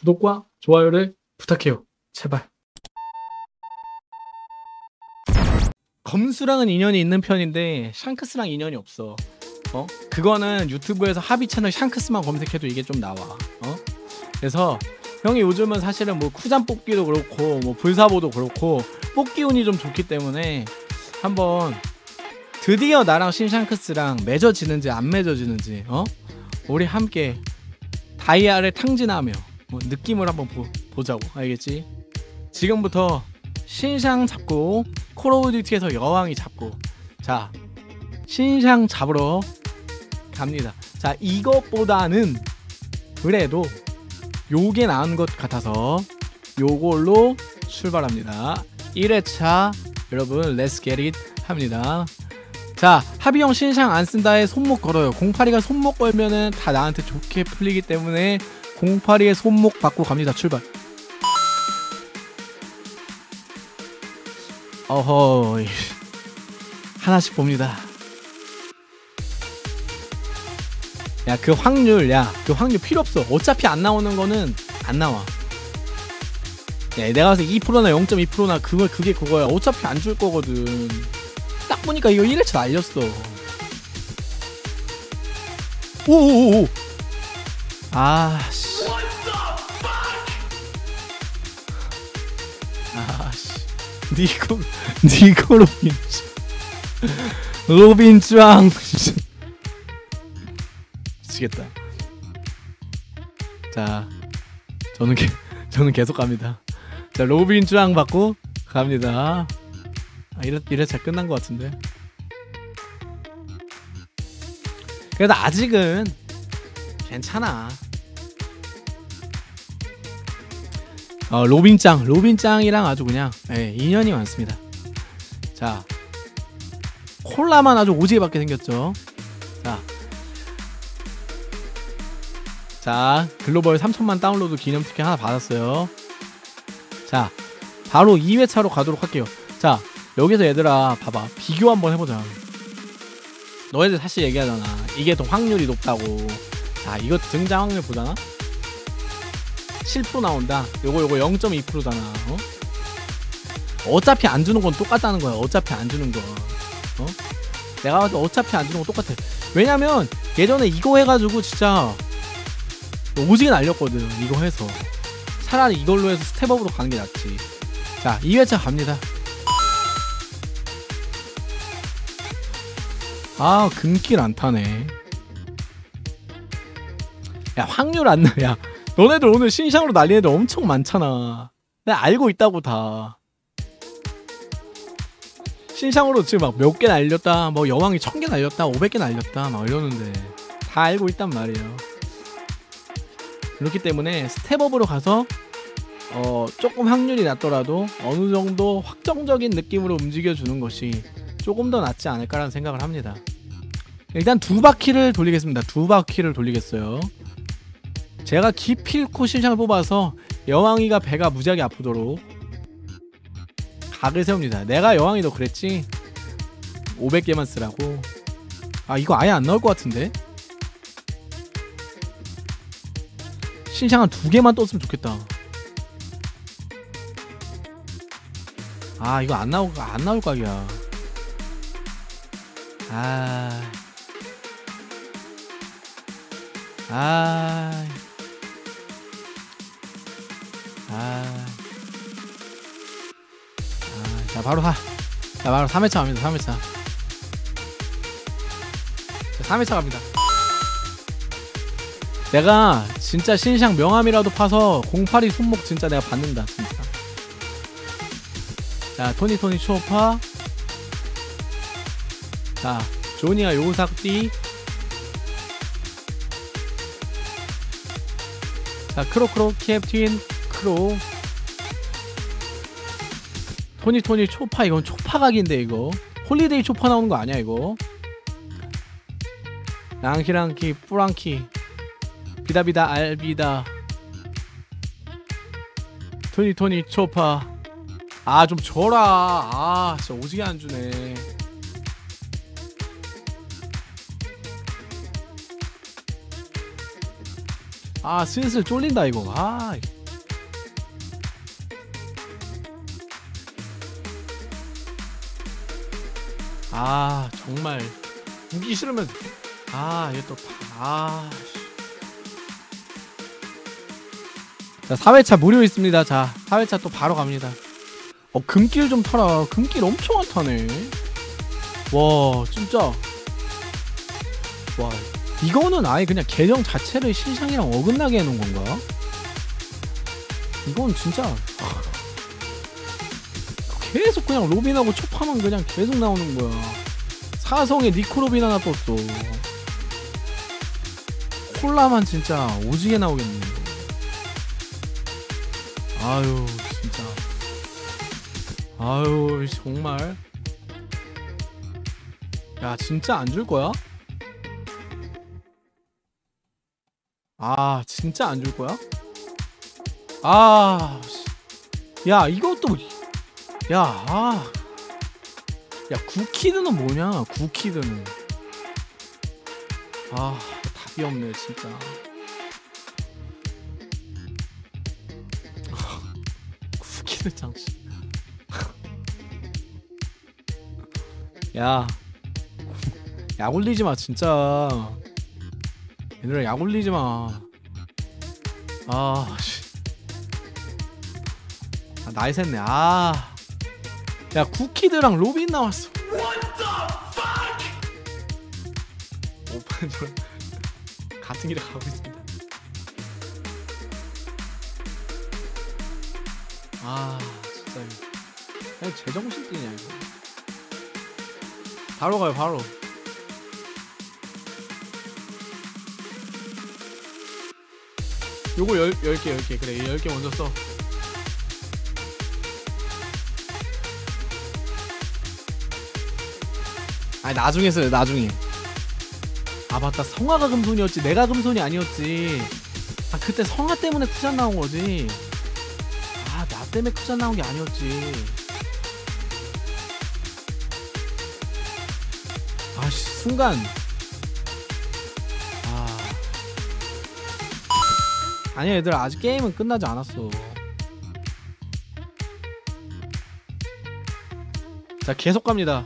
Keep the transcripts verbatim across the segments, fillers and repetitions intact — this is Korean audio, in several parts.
구독과 좋아요를 부탁해요. 제발. 검수랑은 인연이 있는 편인데 샹크스랑 인연이 없어. 어? 그거는 유튜브에서 합의 채널 샹크스만 검색해도 이게 좀 나와. 어? 그래서 형이 요즘은 사실은 뭐 쿠잠 뽑기도 그렇고 뭐 불사보도 그렇고 뽑기 운이 좀 좋기 때문에 한번 드디어 나랑 신샹크스랑 맺어지는지 안 맺어지는지 어? 우리 함께 다이아를 탕진하며 뭐 느낌을 한번 보, 보자고. 알겠지? 지금부터 신샹 잡고 콜 오브 듀티에서 여왕이 잡고 자 신샹 잡으러 갑니다. 자 이것보다는 그래도 요게 나은 것 같아서 요걸로 출발합니다. 일 회차 여러분 렛츠 겟 잇 합니다. 자 합의형 신샹 안 쓴다에 손목 걸어요. 공팔이가 손목 걸면은 다 나한테 좋게 풀리기 때문에 공팔이의 손목 받고 갑니다. 출발. 어허 하나씩 봅니다. 야 그 확률 야 그 확률 필요 없어. 어차피 안 나오는 거는 안 나와. 야 내가 봐서 이 퍼센트나 영 점 이 퍼센트나 그거 그게 그거야. 어차피 안 줄 거거든. 딱 보니까 이거 일 회차 날렸어. 오오오오 아씨 아씨 니코 니코 로빈 로빈 짱 미치겠다. 자 저는 게, 저는 계속 갑니다. 자 로빈 짱 받고 갑니다. 아, 이래, 이래차 끝난 것 같은데. 그래도 아직은 괜찮아. 어, 로빈짱 로빈짱이랑 아주 그냥 예, 인연이 많습니다. 자 콜라만 아주 오지게 받게 생겼죠. 자, 자 글로벌 삼천만 다운로드 기념 티켓 하나 받았어요. 자 바로 이 회차로 가도록 할게요. 자 여기서 얘들아 봐봐 비교 한번 해보자. 너희들 사실 얘기하잖아 이게 더 확률이 높다고. 자 이거 등장 확률 보잖아. 칠 퍼센트 나온다. 요거 요거 영 점 이 퍼센트잖아. 어? 어차피 안 주는 건 똑같다는 거야. 어차피 안 주는 거. 어? 내가 봐도 어차피 안 주는 건 똑같아. 왜냐면 예전에 이거 해가지고 진짜 오지게 날렸거든. 이거 해서 차라리 이걸로 해서 스텝업으로 가는 게 낫지. 자 이 회차 갑니다. 아 금길 안 타네. 야 확률 안 나. 야 너네들 오늘 신상으로 날리는 애들 엄청 많잖아. 내가 알고 있다고 다. 신상으로 지금 막 몇 개 날렸다. 뭐 여왕이 천 개 날렸다. 오백 개 날렸다. 막 이러는데 다 알고 있단 말이에요. 그렇기 때문에 스텝업으로 가서 어 조금 확률이 낮더라도 어느 정도 확정적인 느낌으로 움직여주는 것이 조금 더 낫지 않을까라는 생각을 합니다. 일단 두 바퀴를 돌리겠습니다. 두 바퀴를 돌리겠어요. 제가 기필코 신상을 뽑아서 여왕이가 배가 무지하게 아프도록 각을 세웁니다. 내가 여왕이도 그랬지. 오백 개만 쓰라고. 아 이거 아예 안 나올 것 같은데. 신상은 두 개만 떴으면 좋겠다. 아 이거 안 나올 안 나올 각이야. 아, 아, 아, 아, 자 바로 사, 자 바로 삼 회차 갑니다. 삼 회차. 자, 삼 회차 갑니다. 내가 진짜 신상 명함이라도 파서 공팔이 손목 진짜 내가 받는다 진짜. 자 토니 토니 초파. 자 조니아 요삭띠. 자 크로크로 캡틴 크로. 토니 토니 초파. 이건 초파각인데 이거 홀리데이 초파 나오는 거 아니야 이거. 랑키랑키 뿌랑키 비다비다 알비다 토니 토니 초파. 아 좀 줘라. 아 진짜 오지게 안 주네. 아 슬슬 쫄린다 이거. 아 아 정말 보기 싫으면 아 이게 또 아. 자 사 회차 무료 있습니다. 자 사 회차 또 바로 갑니다. 어 금길 좀 타라. 금길 엄청 안 타네. 와 진짜 와 이거는 아예 그냥 계정 자체를 신상이랑 어긋나게 해놓은 건가? 이건 진짜 계속 그냥 로빈하고 초파만 그냥 계속 나오는 거야. 사성에 니코로빈 하나 떴어. 콜라만 진짜 오지게 나오겠네. 아유 진짜 아유 정말 야 진짜 안 줄 거야? 아 진짜 안 줄 거야? 아, 야 이것도 야, 아, 야 구키드는 뭐냐? 구키드는 아 답이 없네 진짜. 구키드 장식. 야, 약 올리지 마 진짜. 얘들아 약 올리지 마. 아, 씨. 아, 나이 샜네. 아. 야 쿠키드랑 로빈 나왔어. 오픈 같은 길에 가고 있습니다. 아 진짜 아니 제정신 뛰냐 이거. 바로 가요 바로. 요거 열, 열 개, 열 개. 그래, 열 개 먼저 써. 아니, 나중에 써요, 나중에. 아, 맞다. 성화가 금손이었지. 내가 금손이 아니었지. 아, 그때 성화 때문에 쿠잔 나온 거지. 아, 나 때문에 쿠잔 나온 게 아니었지. 아씨, 순간. 아니야 얘들아 아직 게임은 끝나지 않았어. 자 계속 갑니다.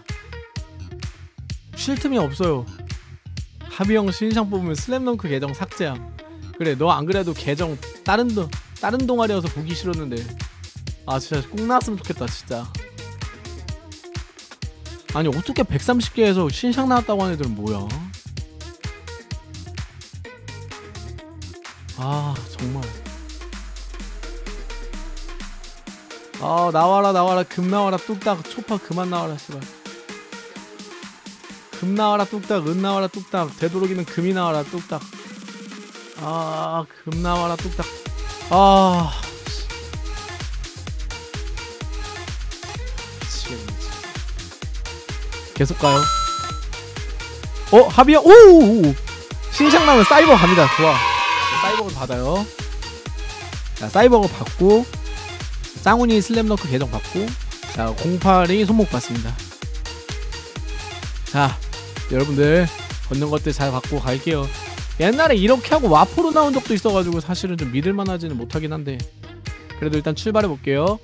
쉴 틈이 없어요. 하비형 신상 뽑으면 슬램덩크 계정 삭제함. 그래 너 안 그래도 계정 다른 동 다른 동아리여서 보기 싫었는데 아 진짜 꼭 나왔으면 좋겠다 진짜. 아니 어떻게 백삼십 개에서 신상 나왔다고 하는 애들은 뭐야? 아 정말 아 나와라 나와라 금 나와라 뚝딱 초파 그만 나와라 씨발. 금 나와라 뚝딱 은 나와라 뚝딱 되도록이면 금이 나와라 뚝딱. 아 금 나와라 뚝딱. 아 미치겠네 진짜. 계속 가요. 어 합의야. 오오오 신상 나오면 사이버 갑니다. 좋아. 사이버를 받아요. 자 사이버를 받고 짱훈이 슬램덩크 계정 받고 자 공팔이 손목 받습니다. 자 여러분들 걷는 것들 잘 받고 갈게요. 옛날에 이렇게 하고 와포로 나온 적도 있어가지고 사실은 좀 믿을만하지는 못하긴 한데 그래도 일단 출발해볼게요.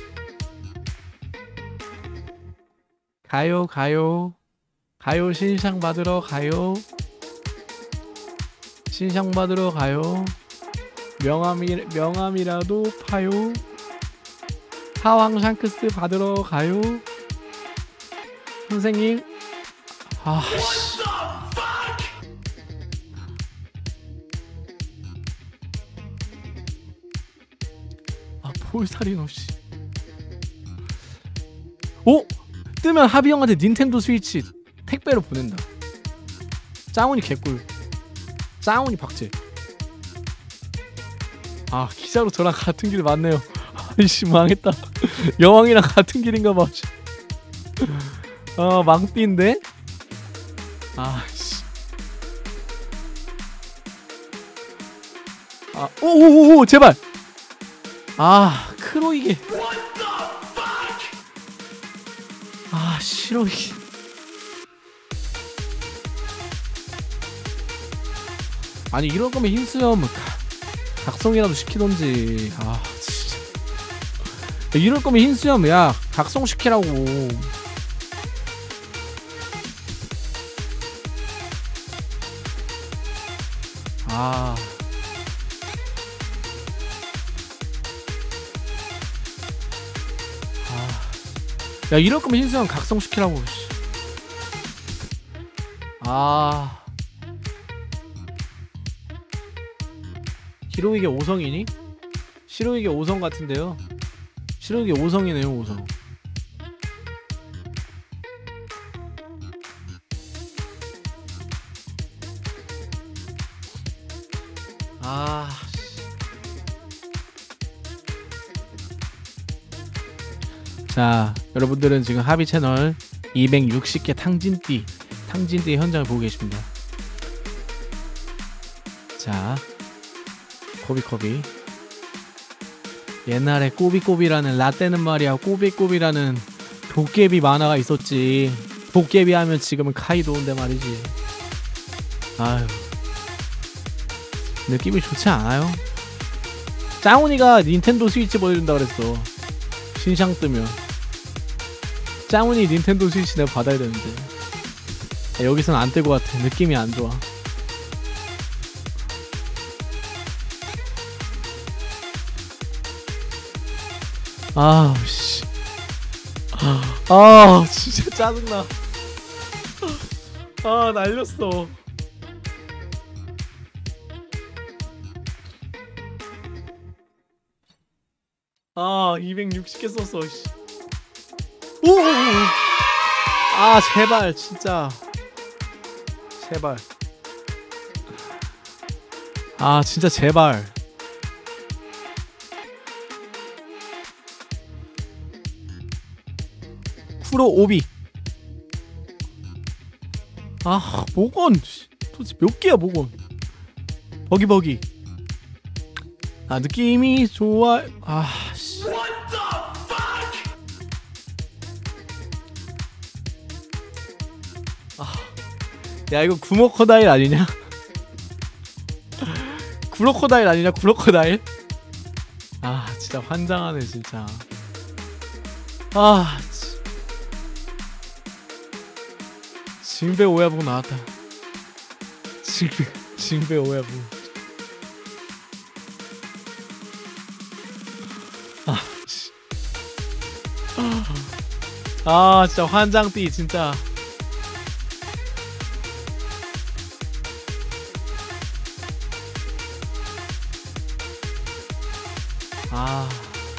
가요 가요 가요 신상 받으러 가요. 신상 받으러 가요. 명함이, 명함이라도 파요. 하왕 샹크스 받으러 가요. 선생님 아씨 아 폴사리노 씨. 오! 뜨면 하비 형한테 닌텐도 스위치 택배로 보낸다. 짱훈이 개꿀. 짱훈이 박제. 아 기자로 저랑 같은 길 맞네요. 아이씨 망했다. 여왕이랑 같은 길인가봐. 아 망삐인데? 아씨. 아 오오오오 제발. 아 크로이게. 아 싫어 이게. 아니 이럴 거면 흰수염 각성이라도 시키던지. 아 진짜 이럴 거면 흰수염 야 각성 시키라고. 아. 아. 야, 이럴 거면 흰수염 각성시키라고. 아. 히로이게 오성이니? 시로이게 오성 같은데요? 시로이게 오성이네요, 오성. 아. 자, 여러분들은 지금 하비 채널 이백육십 개 탕진띠 탕진띠 현장을 보고 계십니다. 자, 코비코비. 옛날에 꼬비꼬비라는 라떼는 말이야 꼬비꼬비라는 도깨비 만화가 있었지. 도깨비 하면 지금은 카이도인데 말이지. 아유, 느낌이 좋지 않아요? 짱훈이가 닌텐도 스위치 보여준다 그랬어. 신상 뜨면 짱훈이 닌텐도 스위치 내가 받아야 되는데 여기선 안 뜰 것 같아. 느낌이 안 좋아. 아, 씨. 아, 진짜 짜증나. 아, 날렸어. 아, 이백육십 개 썼어. 씨. 오! 아, 제발, 진짜. 제발. 아, 진짜 제발. 프로 오비. 아, 모건 도대체 몇 개야 모건. 버기버기. 아, 느낌이 좋아. 아, 씨. 아, 야, 이거 구모코다일 아니냐? 구로코다일 아니냐? 구로코다일? 아, 진짜 환장하네 진짜. 아, 징배 오야붕 나왔다. 징배 징배 오야붕. 아, 씨. 아, 진짜 환장띠 진짜. 아.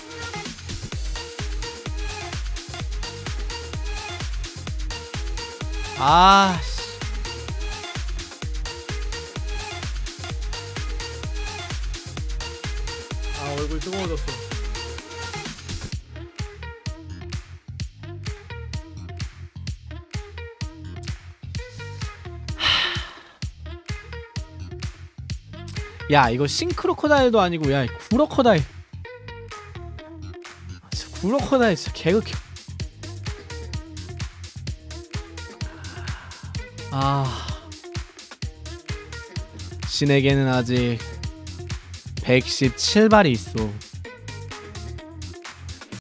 아, 씨. 아, 얼굴 뜨거워졌어. 야, 이거 싱크로코다일도 아니고, 야, 구로코다일. 아, 진짜 구로코다일 진짜 개극해. 아, 신에게는 아직 백십칠 발이 있어.